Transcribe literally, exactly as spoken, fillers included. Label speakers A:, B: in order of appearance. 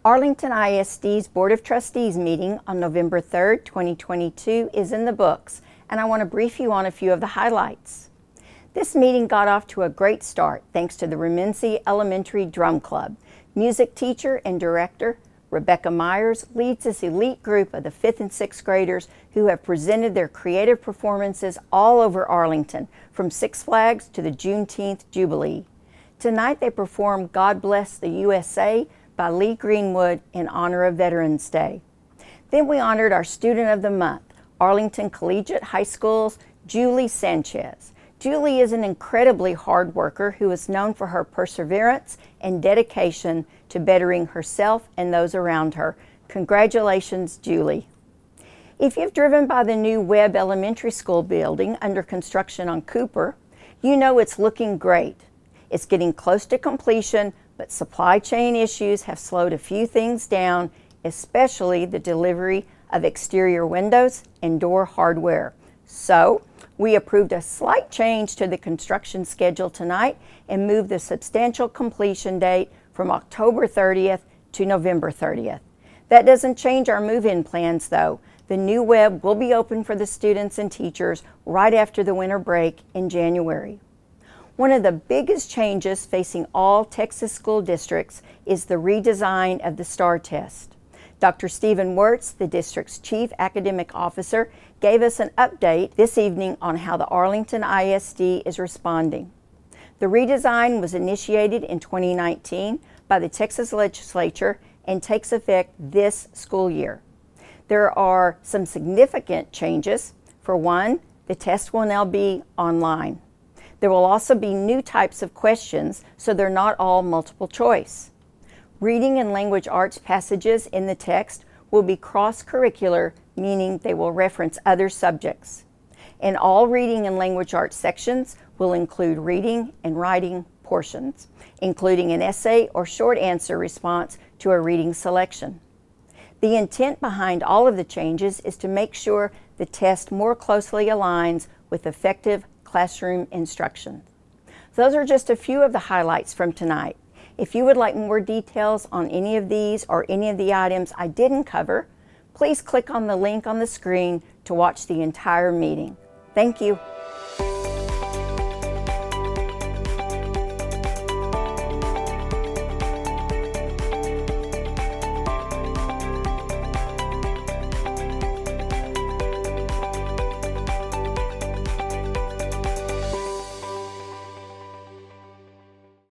A: Arlington I S D's Board of Trustees meeting on November third, twenty twenty-two is in the books, and I want to brief you on a few of the highlights. This meeting got off to a great start thanks to the Remency Elementary Drum Club. Music teacher and director Rebecca Myers leads this elite group of the fifth and sixth graders who have presented their creative performances all over Arlington, from Six Flags to the Juneteenth Jubilee. Tonight they perform God Bless the U S A by Lee Greenwood in honor of Veterans Day. Then we honored our Student of the Month, Arlington Collegiate High School's Julie Sanchez. Julie is an incredibly hard worker who is known for her perseverance and dedication to bettering herself and those around her. Congratulations, Julie. If you've driven by the new Webb Elementary School building under construction on Cooper, you know it's looking great. It's getting close to completion, but supply chain issues have slowed a few things down, especially the delivery of exterior windows and door hardware. So, we approved a slight change to the construction schedule tonight and moved the substantial completion date from October thirtieth to November thirtieth. That doesn't change our move-in plans though. The new Webb will be open for the students and teachers right after the winter break in January. One of the biggest changes facing all Texas school districts is the redesign of the STAR test. Doctor Stephen Wirtz, the district's chief academic officer, gave us an update this evening on how the Arlington I S D is responding. The redesign was initiated in twenty nineteen by the Texas legislature and takes effect this school year. There are some significant changes. For one, the test will now be online. There will also be new types of questions, so they're not all multiple choice. Reading and language arts passages in the text will be cross-curricular, meaning they will reference other subjects. And all reading and language arts sections will include reading and writing portions, including an essay or short answer response to a reading selection. The intent behind all of the changes is to make sure the test more closely aligns with effective classroom instruction. Those are just a few of the highlights from tonight. If you would like more details on any of these or any of the items I didn't cover, please click on the link on the screen to watch the entire meeting. Thank you.